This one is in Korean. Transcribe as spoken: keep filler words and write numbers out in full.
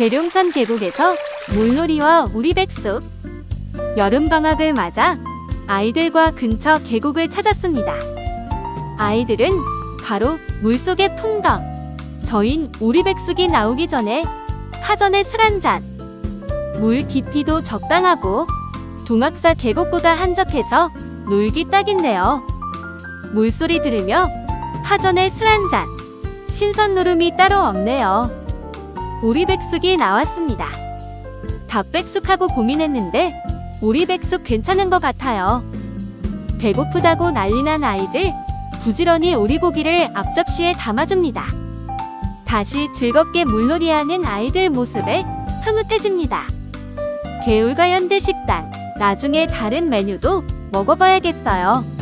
계룡산 계곡에서 물놀이와 오리백숙. 여름방학을 맞아 아이들과 근처 계곡을 찾았습니다. 아이들은 바로 물속의 풍덩, 저인 오리백숙이 나오기 전에 파전에 술 한잔. 물 깊이도 적당하고 동학사 계곡보다 한적해서 놀기 딱인데요. 물소리 들으며 파전에 술 한잔. 신선 노름이 따로 없네요. 오리백숙이 나왔습니다. 닭백숙하고 고민했는데 오리백숙 괜찮은 것 같아요. 배고프다고 난리난 아이들, 부지런히 오리고기를 앞접시에 담아줍니다. 다시 즐겁게 물놀이하는 아이들 모습에 흐뭇해집니다. 개울가 현대식당, 나중에 다른 메뉴도 먹어봐야겠어요.